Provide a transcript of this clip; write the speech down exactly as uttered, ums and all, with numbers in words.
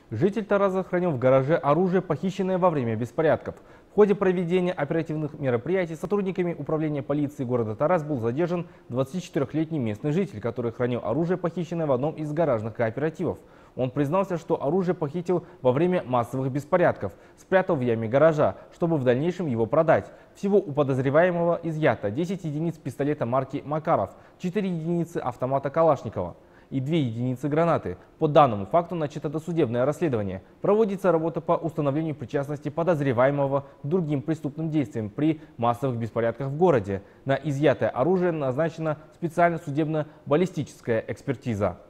Житель Тараза хранил в гараже оружие, похищенное во время беспорядков. В ходе проведения оперативных мероприятий сотрудниками управления полиции города Тараз был задержан двадцатичетырёхлетний местный житель, который хранил оружие, похищенное в одном из гаражных кооперативов. Он признался, что оружие похитил во время массовых беспорядков, спрятал в яме гаража, чтобы в дальнейшем его продать. Всего у подозреваемого изъято десять единиц пистолета марки Макаров, четыре единицы автомата Калашникова и две единицы гранаты. По данному факту начато досудебное расследование. Проводится работа по установлению причастности подозреваемого к другим преступным действиям при массовых беспорядках в городе. На изъятое оружие назначена специальная судебно-баллистическая экспертиза.